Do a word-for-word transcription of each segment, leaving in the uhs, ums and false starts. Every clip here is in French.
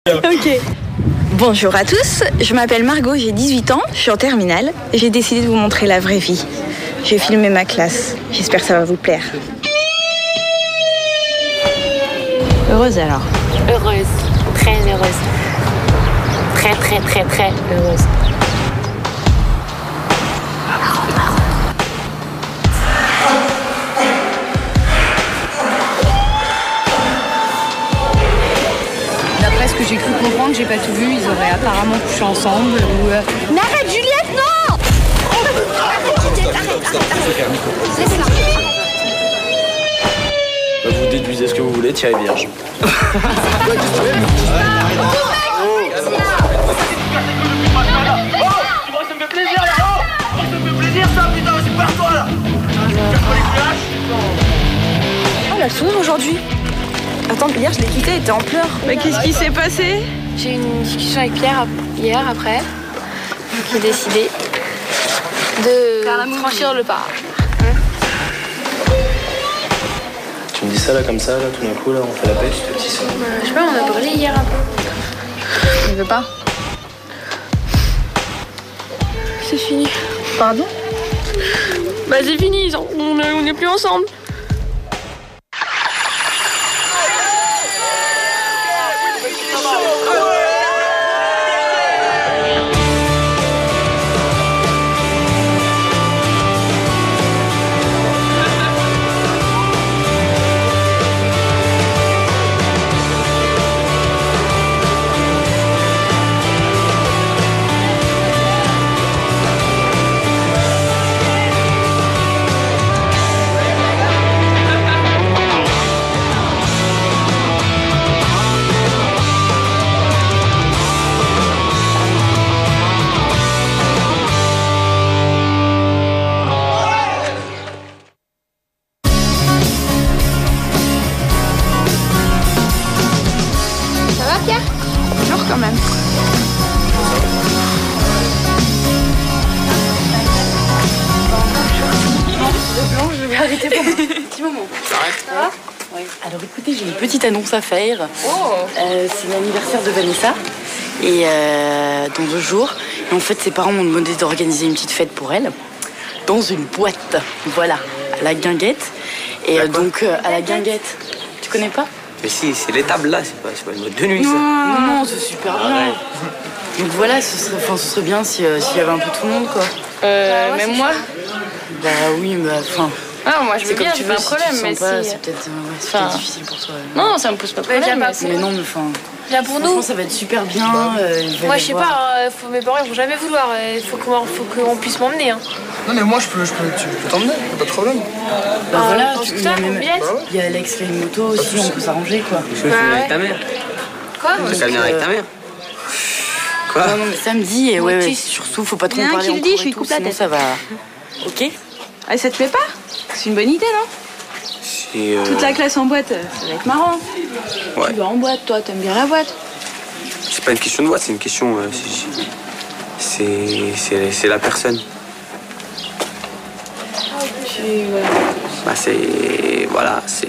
Ok. Bonjour à tous, je m'appelle Margot, j'ai dix-huit ans, je suis en terminale. J'ai décidé de vous montrer la vraie vie. J'ai filmé ma classe, j'espère que ça va vous plaire. Heureuse alors? Heureuse, très heureuse. Très très très très heureuse. D'après ce que j'ai cru comprendre, j'ai pas tout vu, ils auraient apparemment couché ensemble ou... Euh... Mais arrête Juliette, non! Arrête Juliette, arrête, arrête, arrête. Laisse-la. Bah, vous déduisez ce que vous voulez, Thierry Vierge. Oh, ça me fait plaisir là! Oh, ça me fait plaisir ça, putain, c'est pas toi là! Oh, elle a le sourire aujourd'hui. Attends, hier je l'ai quitté, elle était en pleurs. Mais qu'est-ce qui s'est passé? J'ai eu une discussion avec Pierre hier après, donc il a décidé de franchir le pas. Tu me dis ça là comme ça, là, tout d'un coup, là, on fait la pêche, je te dis ça. Euh, je sais pas, on a brûlé hier un peu. Il veut pas. C'est fini. Pardon? Bah c'est fini, ils ont- on est- on n'est plus ensemble. Ça va Pierre? Bonjour quand même. Je vais arrêter pour un petit moment. Ça va? Oui. Alors écoutez, j'ai une petite annonce à faire. Oh. Euh, c'est l'anniversaire de Vanessa. Et euh, dans deux jours. Et en fait, ses parents m'ont demandé d'organiser une petite fête pour elle. Dans une boîte. Voilà. À la Guinguette. Et euh, donc, euh, à la Guinguette. Tu connais pas? Mais si, c'est l'étable là, c'est pas, c'est pas une boîte de nuit, ça. Non, non, c'est super bien. Arrête. Donc voilà, ce serait, enfin, ce serait bien si, euh, s'il y avait un peu tout le monde, quoi. Euh, même moi? Bah oui, bah enfin. Ah, moi je veux C'est comme bien, tu c'est veux, pas un si problème, tu te mais sens pas, si. c'est peut-être euh, ouais, c'est Enfin, peut-être difficile pour toi. Non, ça me pose pas de Ouais, problème. viens Mais pas si- mais non, mais enfin. Viens pour Franchement, nous. ça va être super bien. euh, il va Moi y je sais avoir- pas, euh, faut, mes parents ils vont jamais vouloir. Il faut qu'on faut qu'on puisse m'emmener. Hein. Non mais moi je peux, je peux, tu peux t'emmener, pas de problème. Bah voilà, en tu- il y scooter, a en même- mobilette. il y a Alex qui a une moto aussi, on peut s'arranger, quoi. Je veux Bah venir ouais. avec ta mère. Quoi? Tu veux venir avec ta mère. Quoi? Non, non, mais samedi, et ouais, Moi, ouais, tu- surtout, faut pas trop Il y en en a un parler qui le dit, encore je et lui tout, coupe la sinon tête. ça va. Ok? Ah, ça te plaît pas? C'est une bonne idée, non? Et, euh, Toute la classe en boîte, euh, ça va être marrant. Ouais. Tu vas en boîte, toi, t'aimes bien la boîte. C'est pas une question de voix, c'est une question. euh, c'est- c'est, c'est, c'est la personne. Bah, c'est. Voilà, c'est.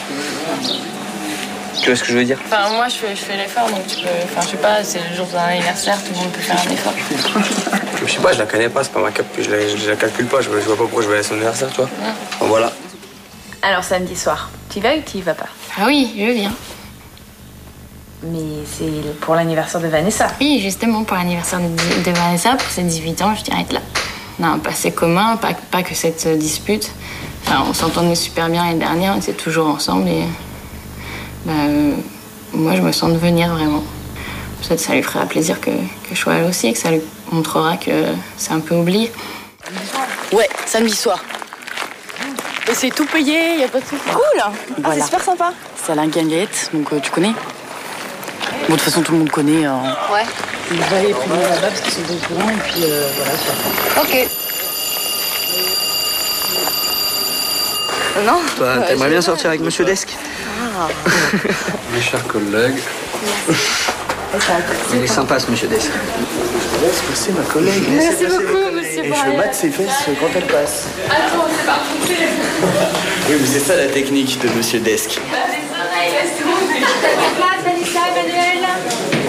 Tu vois ce que je veux dire? Enfin, moi je fais, je fais l'effort donc tu peux. Enfin, je sais pas, c'est le jour d'un anniversaire, tout le monde peut faire un effort. Je sais pas, je la connais pas, c'est pas ma cap, je la, je la calcule pas, je, je vois pas pourquoi je vais aller à son anniversaire, tu vois. Bon, voilà. Alors, samedi soir, tu y vas ou tu y vas pas? Ah oui, je viens. Mais c'est pour l'anniversaire de Vanessa. Oui, justement pour l'anniversaire de, de Vanessa, pour ses dix-huit ans, je dirais être là. On a un passé commun, pas, pas que cette dispute. Enfin, on s'entendait super bien l'année dernière, on était toujours ensemble et bah, euh, moi je me sens de venir vraiment. Peut-être ça lui fera plaisir que, que je sois là aussi et que ça lui montrera que c'est un peu oublié. Ouais, samedi soir. Et c'est tout payé, y a pas de soucis. Cool. Ah, Voilà. c'est super sympa. C'est à la Guinguette, donc euh, tu connais. Bon, de toute façon, tout le monde connaît. Euh, Ouais. il va aller prévenir là-bas parce qu'ils sont pas au courant, et puis euh, voilà, ça. Ok. Non? Toi, t'aimerais bien sortir avec Monsieur Desk? Mes chers collègues, Il est sympa ce Monsieur Desk. Laisse passer ma collègue. Merci beaucoup, monsieur Et je batte ses fesses quand elle passe. Attends, c'est pas poussé. Oui, mais c'est ça la technique de Monsieur Desk. Les oreilles, laisse-moi. Vanessa, Manuel.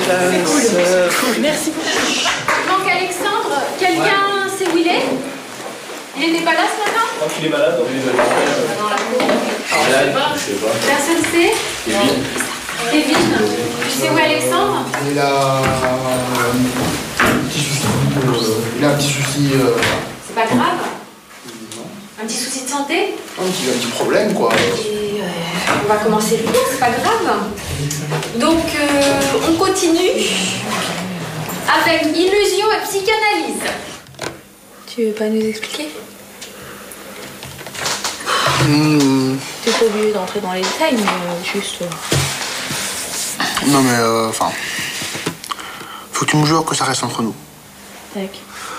classe. Merci. Donc Alexandre, quelqu'un sait où il est? Il n'était pas là ce matin? Je crois qu'il est malade. Il est malade. Personne sait? Kevin. Kevin, tu sais où est Alexandre? Il a un petit souci. Euh, il a un petit souci. Euh... C'est pas grave? Un petit souci de santé? Un petit, un petit problème, quoi. Et euh, on va commencer le cours, c'est pas grave. Donc, euh, on continue avec illusion et psychanalyse. Tu veux pas nous expliquer? Mmh. T'es pas obligé d'entrer dans les détails, mais euh, juste... Euh... Non, mais enfin... Euh, faut que tu me jures que ça reste entre nous. Tac.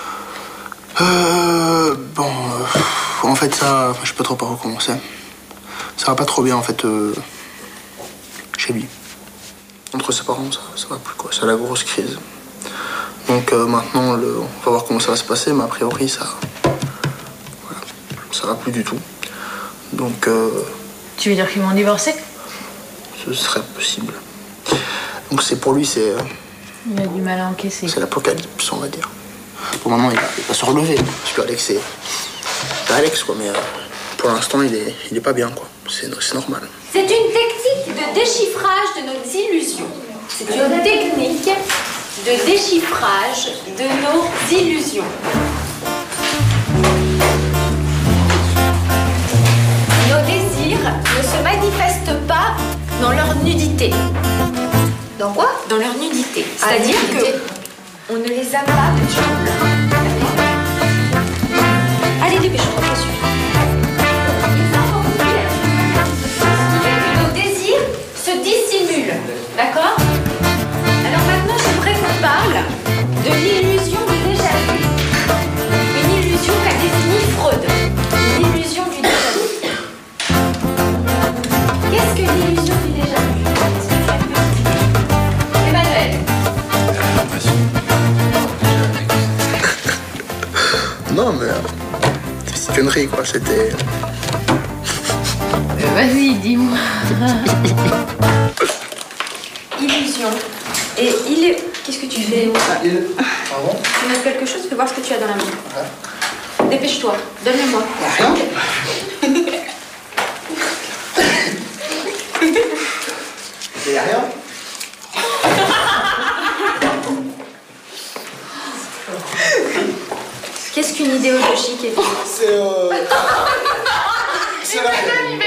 Euh... Bon... Euh, en fait, ça... Je peux trop pas recommencer. Ça va pas trop bien, en fait, euh, chez lui. Entre ses parents, ça, ça va plus, quoi. C'est la grosse crise. Donc euh, maintenant, le, on va voir comment ça va se passer, mais a priori, ça... Voilà, ça va plus du tout. Donc... Euh, tu veux dire qu'ils vont divorcer? Ce serait possible. Donc c'est pour lui, c'est... Euh, il a du mal à encaisser. C'est l'apocalypse, on va dire. Pour maintenant, il va, il va se relever. Parce que Alex, c'est... C'est Alex, quoi, mais... Euh, pour l'instant, il est, il est pas bien, quoi. C'est normal. C'est une technique de déchiffrage de nos illusions. C'est une technique de déchiffrage de nos illusions. Nos désirs ne se manifestent pas dans leur nudité. Dans quoi? Dans leur nudité. C'est-à-dire ah, que on ne les a pas. Allez, dépêche-toi, ça suffit. Nos désirs se dissimulent, d'accord? Alors maintenant, j'aimerais qu'on parle de l'illusion du déjà-vu. Une illusion qu'a définie Freud. Une illusion du déjà-vu. Qu'est-ce que l'illusion du déjà-vu? Emmanuel. Non, mais... C'est une connerie, quoi. C'était... Euh, Vas-y, dis-moi. Illusion. Et il est... Qu'est-ce que tu fais? Ah, il... Pardon? Tu notes quelque chose? Fais voir ce que tu as dans la main. Ouais. Dépêche-toi. Donne-le-moi. Rien. Il y a rien? Qu'est-ce qu'une idéologie, Kevin? C'est euh... C'est la...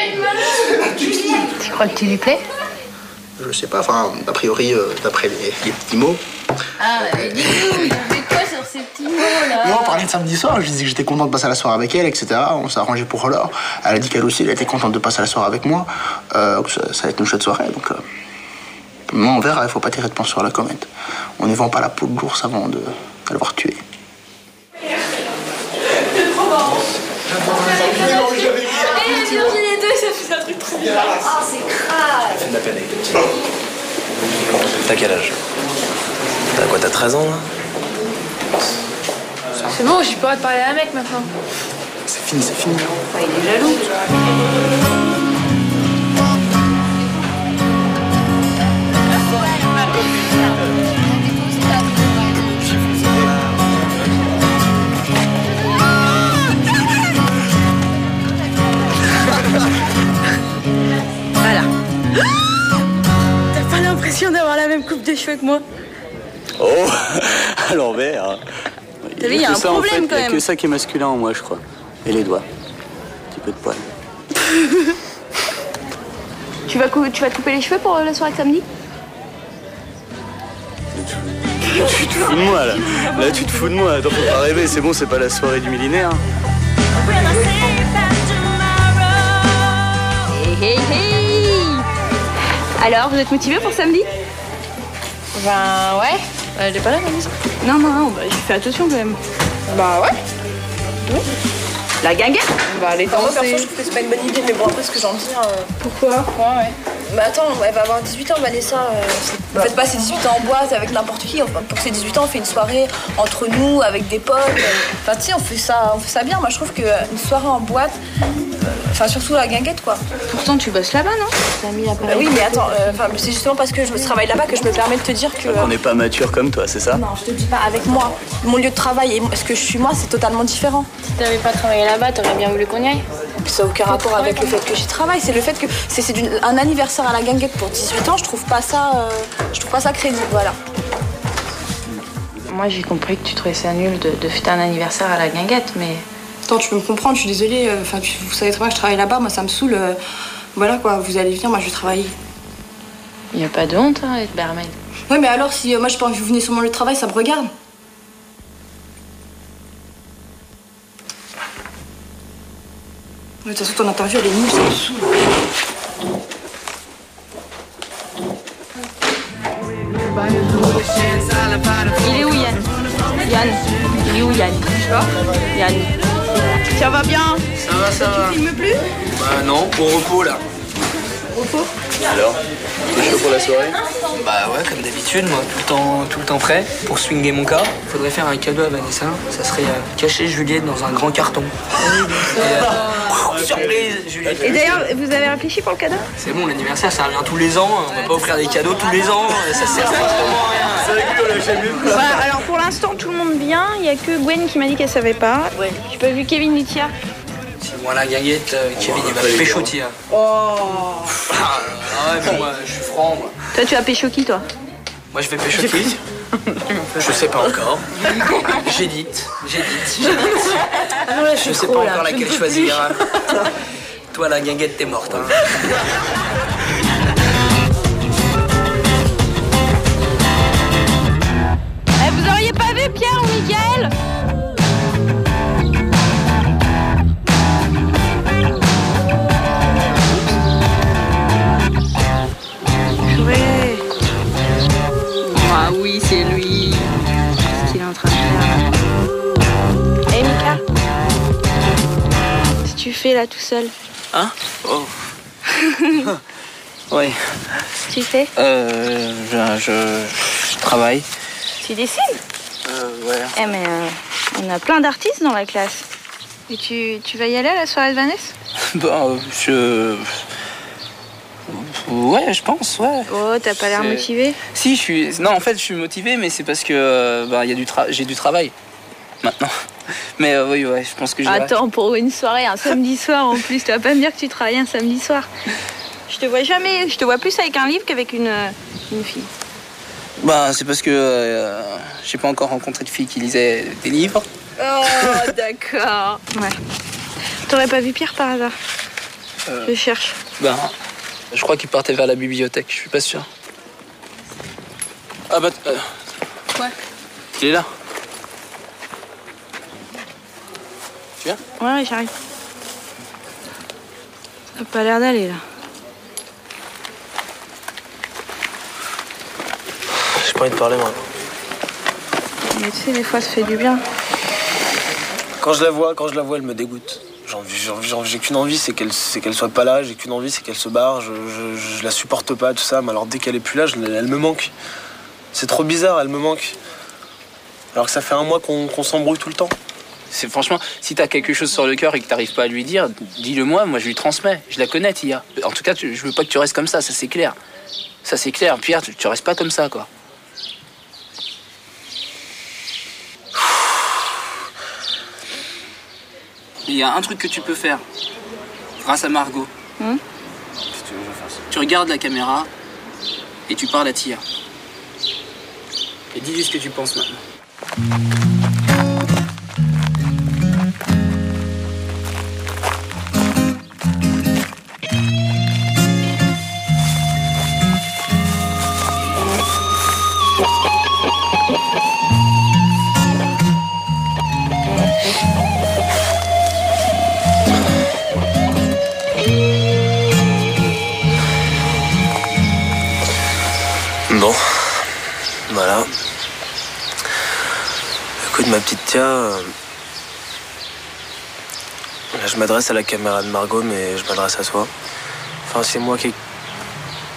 Tu crois que tu lui plais? Je sais pas, enfin, a priori, euh, d'après les, les petits mots. Ah, mais dis-nous, il a fait quoi sur ces petits mots-là? Moi, on parlait de samedi soir, je disais que j'étais contente de passer la soirée avec elle, et cetera. On s'est arrangé pour l'heure. Elle a dit qu'elle aussi, elle était contente de passer la soirée avec moi. Euh, ça, ça va être une chouette soirée, donc... Euh... Non, on verra, il faut pas tirer de plan sur la comète. On ne vend pas la peau de l'ours avant de l'avoir tué. Les deux, ça fait un truc trop bien. Ah, c'est crade. Fais de la peine avec le petit. T'as quel âge? T'as quoi, t'as treize ans, là? C'est bon, j'ai pas le droit de parler à un mec maintenant. C'est fini, c'est fini. Bah, il est jaloux. Voilà. T'as pas l'impression d'avoir la même coupe de cheveux que moi? Oh, à l'envers. T'as vu, il y a un ça, problème en fait, quand il y a même. que ça qui est masculin en moi, je crois. Et les doigts. Un petit peu de poil. tu, vas tu vas te couper les cheveux pour la soirée de samedi? Tu te fous de moi, là. Là, tu te fous de moi. Attends, faut pas rêver. C'est bon, c'est pas la soirée du millénaire. Hey, hey, hey. Alors, vous êtes motivés pour samedi? Ben ouais. Euh, elle est pas là, ma maison? Non, non, non, bah, je fais attention quand même. Bah ouais. Oui. La guinguette? Bah les Moi, danser. perso, je trouve que c'est pas une bonne idée, mais bon, après, ce que j'en dis... Euh... Pourquoi? Ouais, ouais. Mais attends, elle va avoir dix-huit ans, Vanessa. Euh, vous faites pas ses dix-huit ans en boîte avec n'importe qui. Enfin, pour ses dix-huit ans, on fait une soirée entre nous, avec des potes. Enfin, tu sais, on fait ça, on fait ça bien. Moi, je trouve qu'une soirée en boîte, enfin, euh, surtout la guinguette, quoi. Pourtant, tu bosses là-bas, non? T'as mis la bah oui, mais attends, euh, c'est justement parce que je travaille là-bas que je me permets de te dire que... On n'est pas mature comme toi, c'est ça? Non, je te dis pas, avec moi. Mon lieu de travail et ce que je suis moi, c'est totalement différent. Si t'avais pas travaillé là-bas, t'aurais bien voulu qu'on y aille? Ça n'a aucun rapport avec le fait que j'y travaille. C'est le fait que c'est un anniversaire à la guinguette pour dix-huit ans. Je trouve pas ça, euh, je trouve pas ça crédible, voilà. Moi, j'ai compris que tu trouvais ça nul de, de fêter un anniversaire à la guinguette, mais... Attends, tu peux me comprendre, je suis désolée. Enfin, euh, vous savez très bien que je travaille là-bas. Moi, ça me saoule. Euh, voilà, quoi. Vous allez venir, moi, je vais travailler. Il n'y a pas de honte, hein, être barmaid. Oui, mais alors, si euh, moi, j'ai pas envie que vous veniez sur mon lieu de travail, ça me regarde. De toute façon, ton interview, elle est nulle, ça me saoule. Il est où, Yann? Yann, il est où, Yann? Je sais pas. Yann. Ça va bien? Ça va, ça va. Tu filmes plus? Bah non, au repos, là. Repos? Alors, t'es chaud pour la soirée? Bah ouais, comme d'habitude, moi, tout le temps, tout le temps prêt pour swinger mon cas. Faudrait faire un cadeau à Vanessa. Ça serait euh, cacher Juliette dans un grand carton. Et, euh, surprise, Juliette. Et d'ailleurs, vous avez réfléchi pour le cadeau? C'est bon, l'anniversaire, ça revient tous les ans. On va pas offrir des cadeaux tous les ans. Ça sert strictement à rien. C'est vrai que lui, on l'a jamais vu. Bah, alors, pour l'instant, tout le monde vient. Il y a que Gwen qui m'a dit qu'elle savait pas. Ouais. J'ai pas vu Kevin Lutia. Si moi la guinguette, euh, Kevin, il va te pécho, tia. Oh. Ah ouais, mais moi, je suis franc, moi. Toi, tu as pécho qui, toi? Moi, je vais pécho qui? Je sais pas encore. J'édite, j'édite, j'édite. Ah ouais, je sais trop, pas là. encore laquelle choisir. Hein. Toi, la guinguette, t'es morte. Hein. Eh, vous auriez pas vu Pierre ou Mickaël? Purée. Ah oui, c'est lui. Qu'est-ce qu'il est en train de faire? Hé, hey, Mika. Qu'est-ce que tu fais là tout seul? Hein? Oh. Oui. Qu'est-ce que tu fais? Euh, je, je, je travaille. Tu dessines? Euh, ouais. Eh mais euh, on a plein d'artistes dans la classe. Et tu, tu vas y aller à la soirée de Vanessa? Bon, je... Ouais, je pense, ouais. Oh, t'as pas l'air motivé? Si, je suis... Non, en fait, je suis motivé, mais c'est parce que euh, bah, y a du tra... j'ai du travail, maintenant. Mais euh, oui, ouais, je pense que j'irai. Attends, pour une soirée, un samedi soir en plus, tu vas pas me dire que tu travailles un samedi soir. Je te vois jamais, je te vois plus avec un livre qu'avec une, une fille. Bah, c'est parce que euh, j'ai pas encore rencontré de fille qui lisait des livres. Oh, d'accord. Ouais. T'aurais pas vu Pierre par hasard? euh... Je cherche. Ben, je crois qu'il partait vers la bibliothèque, je suis pas sûr. Ah bah... Euh... Ouais. Il est là. Tu viens? Ouais, ouais, j'arrive. Ça a pas l'air d'aller, là. J'ai pas envie de parler, moi. Mais tu sais, des fois, ça fait du bien. Quand je la vois, quand je la vois, elle me dégoûte. J'ai qu'une envie, c'est qu'elle qu'elle soit pas là. J'ai qu'une envie, c'est qu'elle se barre. Je, je, je la supporte pas, tout ça. Mais alors, dès qu'elle est plus là, je, elle me manque. C'est trop bizarre, elle me manque. Alors que ça fait un mois qu'on qu'on s'embrouille tout le temps. C'est franchement, si t'as quelque chose sur le cœur et que t'arrives pas à lui dire, dis-le moi, moi je lui transmets. Je la connais, Tia. En tout cas, je veux pas que tu restes comme ça, ça c'est clair. Ça c'est clair. Pierre, tu, tu restes pas comme ça, quoi. Il y a un truc que tu peux faire, grâce à Margot. Hum? Tu regardes la caméra et tu parles à Tia. Et dis-lui ce que tu penses maintenant. Bon, voilà. Écoute, ma petite Tia, euh... là, je m'adresse à la caméra de Margot, mais je m'adresse à toi. Enfin, c'est moi qui...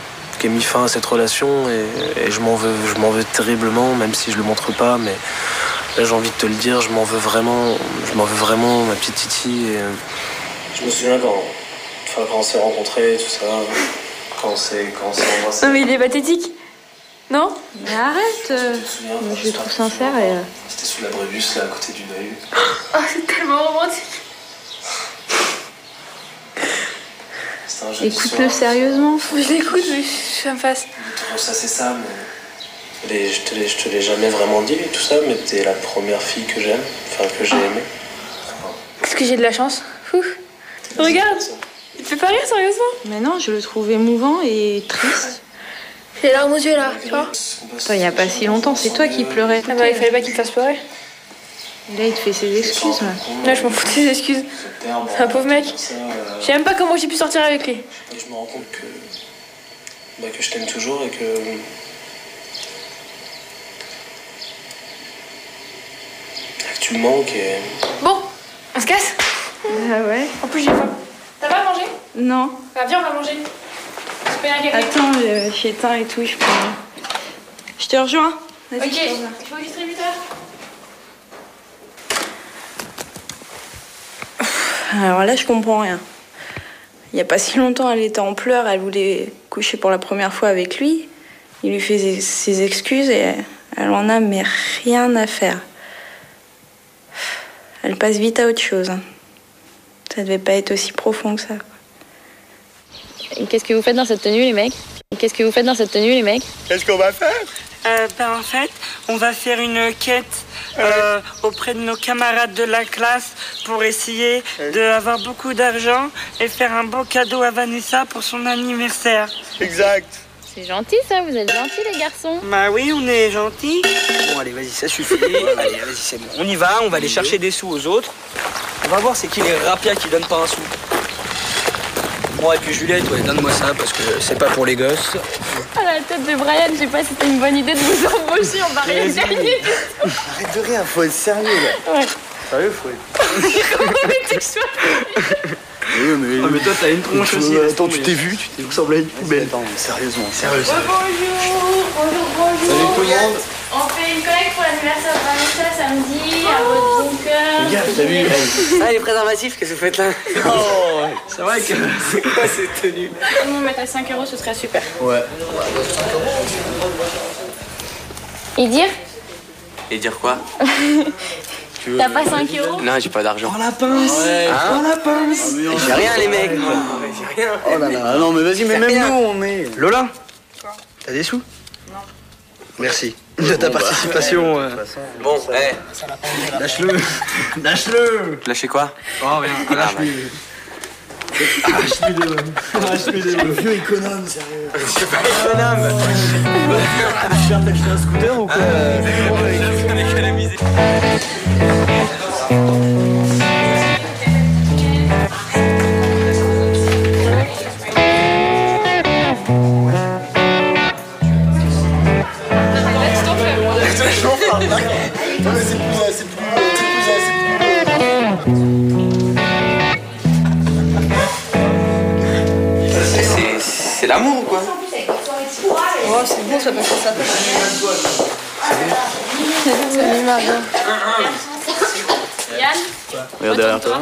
qui ait mis fin à cette relation et, et je m'en veux, je m'en veux terriblement, même si je le montre pas, mais là j'ai envie de te le dire, je m'en veux vraiment, je m'en veux vraiment, ma petite Titi. Et, euh, je me souviens quand, enfin, quand on s'est rencontrés, tout ça, quand on s'est, quand on s'est embrassés. Non mais il est pathétique. Non? Mais arrête. Euh... Je le trouve sincère et. Euh... C'était sous l'abrébus là à côté du bahut. Oh, c'est tellement romantique. Écoute-le sérieusement, faut que je l'écoute, je suis en face. Ça c'est ça, mais les, je, te l'ai, je te l'ai jamais vraiment dit tout ça, mais t'es la première fille que j'aime, enfin que j'ai aimée. Est-ce que j'ai de la chance? Ouf. Regarde, il te fait pas rire sérieusement? Mais non, je le trouve émouvant et triste. J'ai les larmes aux yeux là, tu vois? Il y a pas si longtemps, c'est toi qui pleurais. Ah bah il fallait pas qu'il me fasse pleurer. Là, il te fait ses excuses. Là, là je m'en fous de ses excuses. C'est un pauvre mec. Je sais même pas comment j'ai pu sortir avec lui. Je me rends compte que, bah, que je t'aime toujours et que... que tu me manques et... Bon, on se casse? Ah ouais. En plus j'ai faim. T'as pas à manger? Non. Bah viens, on va manger. Je paye un café. Attends, euh, j'éteins et tout, je peux... Je te rejoins. Ok, il faut au distributeur. Alors là, je comprends rien. Il n'y a pas si longtemps, elle était en pleurs, elle voulait coucher pour la première fois avec lui. Il lui fait ses excuses et elle en a mais rien à faire. Elle passe vite à autre chose. Ça devait pas être aussi profond que ça. Qu'est-ce que vous faites dans cette tenue, les mecs? Qu'est-ce que vous faites dans cette tenue, les mecs? Qu'est-ce qu'on va faire? euh, ben, En fait, on va faire une quête euh, auprès de nos camarades de la classe pour essayer d'avoir beaucoup d'argent et faire un beau cadeau à Vanessa pour son anniversaire. Exact. C'est gentil ça, vous êtes gentils les garçons. Bah oui, on est gentils. Bon allez, vas-y, ça suffit. Allez, vas-y, c'est bon. On y va, on va aller chercher des sous aux autres. On va voir c'est qui les rapias qui donnent pas un sou. Bon, et puis Juliette, ouais, donne-moi ça parce que c'est pas pour les gosses. À la tête de Brian, je sais pas si c'était une bonne idée de vous embaucher, on va rien gagner. Arrête de rire, faut être sérieux là. Ouais. Sérieux, faut être. Comment tu que je sois Oui, mais... Ah, mais toi, t'as une tronche tu, aussi. Euh, attends, tu t'es vu, tu t'es ressemblé à une poubelle. Attends, sérieusement. Sérieux, sérieux. Bonjour, bonjour, bonjour. Salut tout le monde. On fait une collecte pour l'anniversaire de Vanessa samedi à votre bon cœur. Les gars, t'as vu hey. Ah, les préservatifs, qu'est-ce que vous faites là? Oh, ouais. C'est vrai que c'est quoi cette tenue? Si on mettait cinq euros, ce serait super. Ouais. Et dire? Et dire quoi? T'as pas cinq euros? Non, j'ai pas d'argent. Oh la pince! Ouais. Hein? Oh la pince! J'ai rien, les mecs. Moi. J'ai rien. Oh là là, non, mais vas-y, mais même rien. nous, on est. Lola? Quoi? T'as des sous? Non. Merci de ta bon, participation. bah, euh... Bon, hé. Hey. Lâche-le! Lâche-le! Lâchez quoi? Oh, rien. Ah, Lâche-lui. Arrache-lui de... Arrache-lui de... Le vieux économe, sérieux. C'est pas économe. Tu viens d'acheter un scooter ou quoi? Euh... On est économisé. C'est l'amour ou quoi? Oh, c'est bon, ça peut faire ça. Salut Margot. Yann? Regarde derrière toi.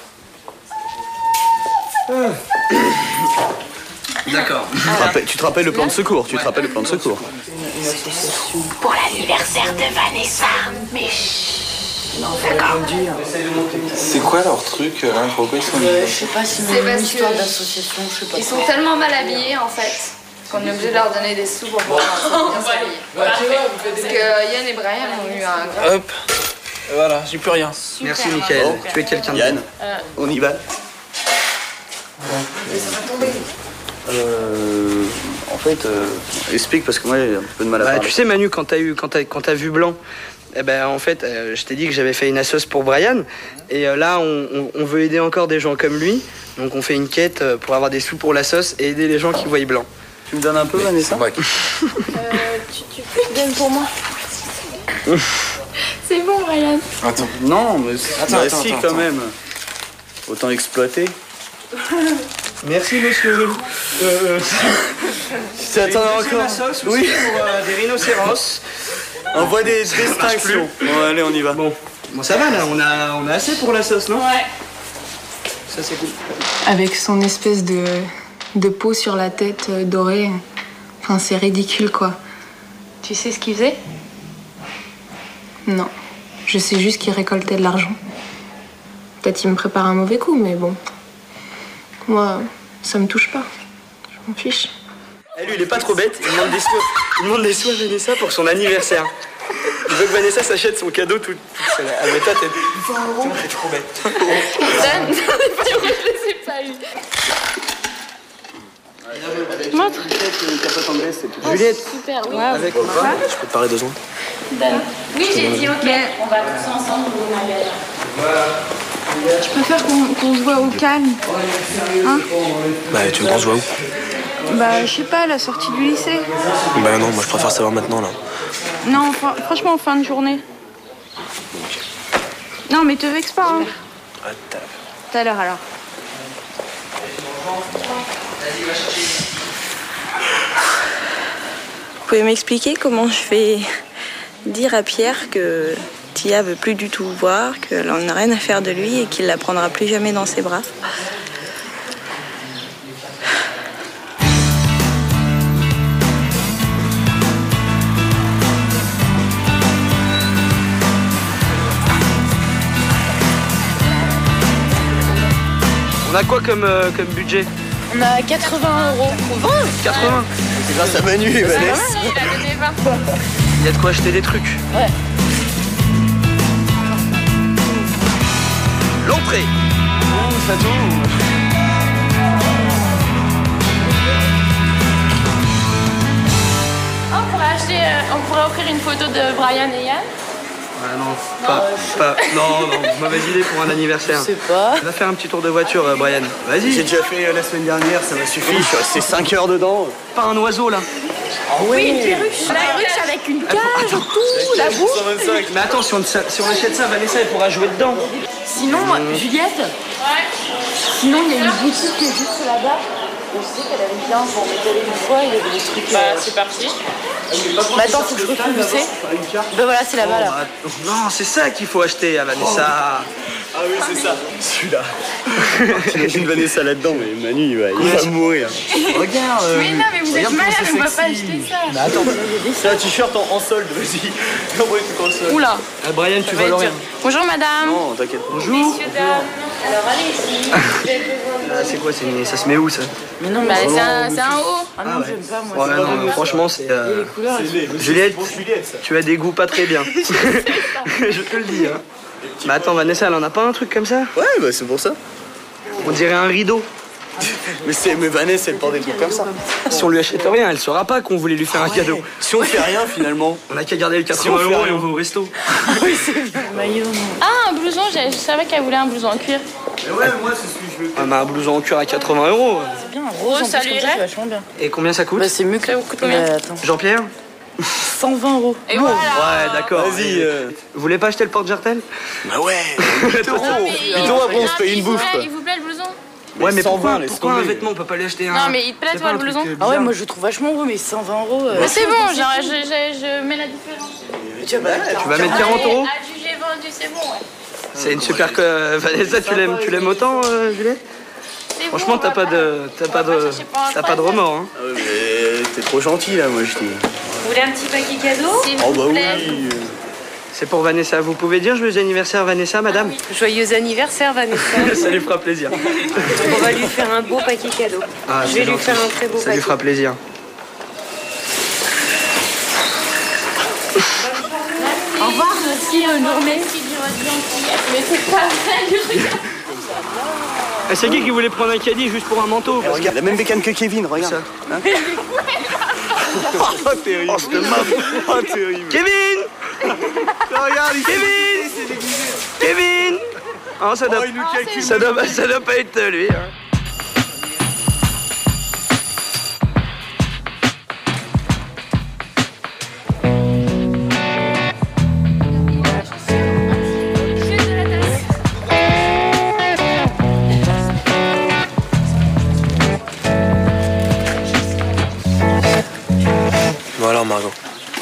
D'accord. Tu te rappelles- Tu te rappelles le plan de secours? Tu te rappelles le plan de secours? Pour l'anniversaire de Vanessa. Mais d'accord. C'est quoi leur truc là? Pourquoi ils sont... Euh, je sais pas si C'est c'est une parce histoire que d'association, je sais pas. Ils sont tellement mal habillés en fait qu'on est obligé de leur donner des sous pour pouvoir bien s'habiller. Parce que Yann et Brian ont eu un grave. Hop. Voilà, j'ai plus rien. Merci Mickaël. Bon. Tu es quelqu'un de Yann, bien. Euh, on y va. Euh, en fait, euh, explique parce que moi j'ai un peu de mal à Bah, parler. tu sais Manu, quand t'as eu, quand t'as, quand t'as vu Blanc, eh ben en fait, euh, je t'ai dit que j'avais fait une assoce pour Brian, et euh, là on, on, on veut aider encore des gens comme lui, donc on fait une quête euh, pour avoir des sous pour l'assoce et aider les gens qui voient Blanc. Tu me donnes un peu, Vanessa? Euh, tu, tu, tu donnes pour moi. C'est bon, Brian. Attends. Non, mais Attends, bah, attends, si attends, quand attends. même. Autant exploiter. Merci monsieur. Euh, T'attends encore. La sauce Oui. pour euh, des rhinocéros. On voit des distinctions. Bon, allez, on y va. Bon, bon ça va là, on a, on a assez pour la sauce, non? Ouais. Ça c'est cool. Avec son espèce de, de peau sur la tête euh, dorée. Enfin, c'est ridicule, quoi. Tu sais ce qu'il faisait? Non. Je sais juste qu'il récoltait de l'argent. Peut-être il me prépare un mauvais coup, mais bon. Moi, ça me touche pas. Je m'en fiche. Eh, lui, il est pas trop bête, il demande des sous, il demande des sous à Vanessa pour son anniversaire. Il veut que Vanessa s'achète son cadeau toute seule. Ah mais toi, t'es t'es trop bête. Dan, je sais pas lui. Montre. Juliette. Super, oui. Avec Je peux te parler deux secondes? Dan. Oui, j'ai dit ok. On va tous ensemble au magasin. Je préfère qu'on qu'on se voit au calme. Hein? Bah, tu me penses où? Bah, je sais pas, à la sortie du lycée. Bah non, moi je préfère savoir maintenant là. Non, fr- franchement, en fin de journée. Non, mais te vexe pas, hein. Ah, t'as... Tout à l'heure, alors. Vous pouvez m'expliquer comment je vais dire à Pierre que Tia veut plus du tout voir, qu'elle n'en a rien à faire de lui et qu'il la prendra plus jamais dans ses bras? On a quoi comme, euh, comme budget? On a quatre-vingts euros. vingt quatre-vingts. C'est grâce à Manu et Vanessa. Il a donné vingt. Il y a de quoi acheter des trucs. Ouais. L'entrée. Ça tourne. Oh, on pourrait acheter, euh, on pourrait offrir une photo de Brian et Yann. Ah non, pas, pas, non, non, mauvaise idée pour un anniversaire. Je sais pas. On va faire un petit tour de voiture, euh, Brian. Vas-y. J'ai déjà fait euh, la semaine dernière, ça m'a suffi. Je suis resté cinq heures dedans. Pas un oiseau là. Oui, une perruche. La perruche avec une cage, tout, la bouche. Mais attends, si on, si on achète ça, Vanessa, elle pourra jouer dedans. Sinon, Juliette, sinon il y a une boutique qui est juste là-bas. Je sais qu'elle avait bien, on était allé une fois, il y avait des trucs. Bah, c'est parti. Mais attends, faut que je retrouve où c'est. Ben voilà, c'est là-bas là. Oh, bah, non, c'est ça qu'il faut acheter à Vanessa. Ah oui, c'est ça. Celui-là. J'imagine Vanessa là-dedans, mais Manu, il va, il va mourir. Regarde. euh, Mais non, mais vous êtes regarde malade, comment on va c'est pas sexy. acheter ça. Mais attends. C'est un t-shirt en, en solde, vas-y. Envoie tout en solde. Oula. Ah, Brian, tu vas l'horaire. Bonjour madame. Non, t'inquiète. Bonjour. Messieurs, dames. Alors allez-y. Ah, c'est quoi, c'est une- ça se met où ça? Mais non, Bah, mais c'est un, c'est un haut. Ah non, j'aime pas moi. Ouais, non, mais franchement, c'est. euh, Juliette, tu as des goûts pas très bien. Je te le dis, hein. Mais attends, Vanessa, elle en a pas un truc comme ça? Ouais, bah c'est pour ça. On dirait un rideau. Mais, c'est, mais Vanessa, elle porte des trucs comme ça. Si on lui achète rien, elle saura pas qu'on voulait lui faire un cadeau. Si on fait rien finalement. On a qu'à garder les quatre-vingts Si on fait euros et rien. on va au resto. Oui, c'est bien. Maillot, non. Ah, un blouson, je, je savais qu'elle voulait un blouson en cuir. Mais ouais, moi c'est celui que je veux. Ah, mais un blouson en cuir à quatre-vingts euros. C'est bien, un rose, en ça plus, lui comme irait c'est vachement bien. Et combien ça coûte? Bah, c'est mieux que. Ça vous coûte combien? Euh, attends. Jean-Pierre? cent vingt euros. Et voilà. Ouais, d'accord. Vas-y. euh, Vous voulez pas acheter le porte-jartel? Bah ouais. huit euros. Non, mais huit il- euros, après on non, se paye mais une il vous bouffe. plaît- quoi. Il vous plaît le blouson? Ouais, mais cent vingt, pourquoi, laisse pourquoi un tomber. vêtement on peut pas lui acheter un? Non, mais il te plaît, C'est toi, pas le un truc, blouson? euh, Ah ouais, bizarre. moi je le trouve vachement beau, mais cent vingt euros. euh, Mais c'est bon, c'est genre, je, je, je mets la différence. Tiens, bah, Tu vas mettre quarante euros? Adjugé vendu, c'est bon, ouais. C'est une super. que- Vanessa, tu l'aimes, tu l'aimes autant, euh, Juliette? C'est bon, Franchement, on t'as va pas de, t'as pas va pas de, chercher pour un t'as pas de troisième. remords, hein. Ah ouais, mais t'es trop gentil là, moi je dis. Vous voulez un petit paquet cadeau? S'il Oh vous bah plaît. oui. C'est pour Vanessa. Vous pouvez dire joyeux anniversaire, Vanessa, madame? Joyeux anniversaire, Vanessa. Ça lui fera plaisir. On va lui faire un beau paquet cadeau. Ah, Je c'est vais lui gentil. faire un très beau Ça paquet. lui fera plaisir. Au revoir, merci, bonne journée. Mais c'est pas vrai, je regarde. Ah, c'est qui qui voulait prendre un caddie juste pour un manteau? Eh, regarde, la même bécane que Kevin, regarde. Ça. Hein oh, terrible. Oh, je te mate. Oh, terrible. Kevin! Regarde, il Kevin! Kevin! Oh, ça doit, Oh, il nous calcule. ça doit, ça doit pas être lui. Hein. Margot.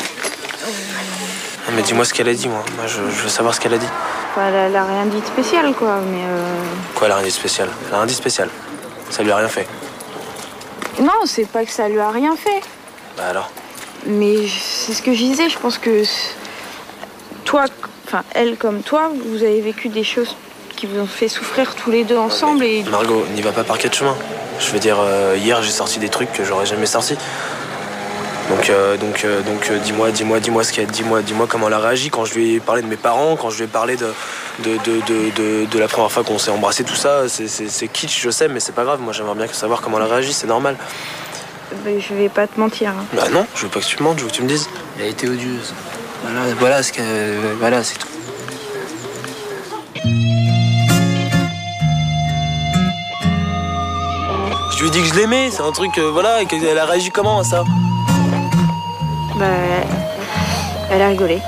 Non, mais dis-moi ce qu'elle a dit, moi. Moi, je, je veux savoir ce qu'elle a dit. Enfin, elle a rien dit de spécial, quoi, mais... Euh... Quoi, elle a rien dit de spécial? Elle a rien dit de spécial. Ça lui a rien fait. Non, c'est pas que ça lui a rien fait. Bah alors? Mais c'est ce que je disais, je pense que... Toi, enfin, elle comme toi, vous avez vécu des choses qui vous ont fait souffrir tous les deux ensemble et... Margot, n'y va pas par quatre chemins. Je veux dire, euh, hier, j'ai sorti des trucs que j'aurais jamais sortis. Donc, euh, donc, euh, donc euh, dis-moi, dis-moi, dis-moi ce qu'elle, dis-moi, dis-moi comment elle a réagi quand je lui ai parlé de mes parents, quand je lui ai parlé de, de, de, de, de, de la première fois qu'on s'est embrassé, tout ça. C'est, c'est, c'est kitsch, je sais, mais c'est pas grave. Moi, j'aimerais bien savoir comment elle a réagi, c'est normal. Ben, je vais pas te mentir. Hein. Bah non, je veux pas que tu me mentes, je veux que tu me dises. Elle a été odieuse. Voilà, voilà ce que, voilà, c'est tout. Je lui ai dit que je l'aimais, c'est un truc, euh, voilà, et qu'elle a réagi comment à ça? Bah, elle a rigolé.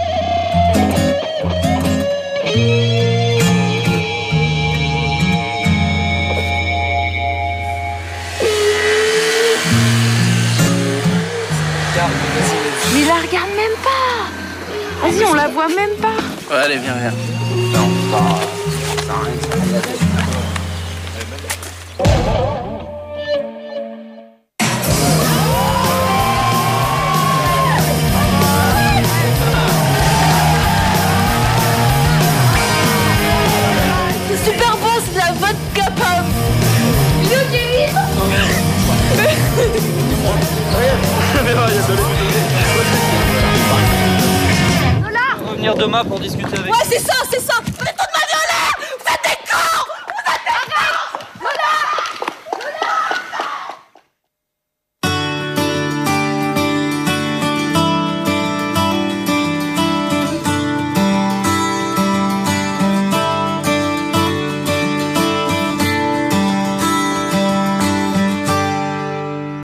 Mais il la regarde même pas. Vas-y, on la voit même pas. Ouais, allez, viens, viens. Non, pas... Ça rien. Super bon, c'est de la vodka pomme. Bisous, Kevin. Revenir demain pour discuter avec. Ouais, c'est ça, c'est ça.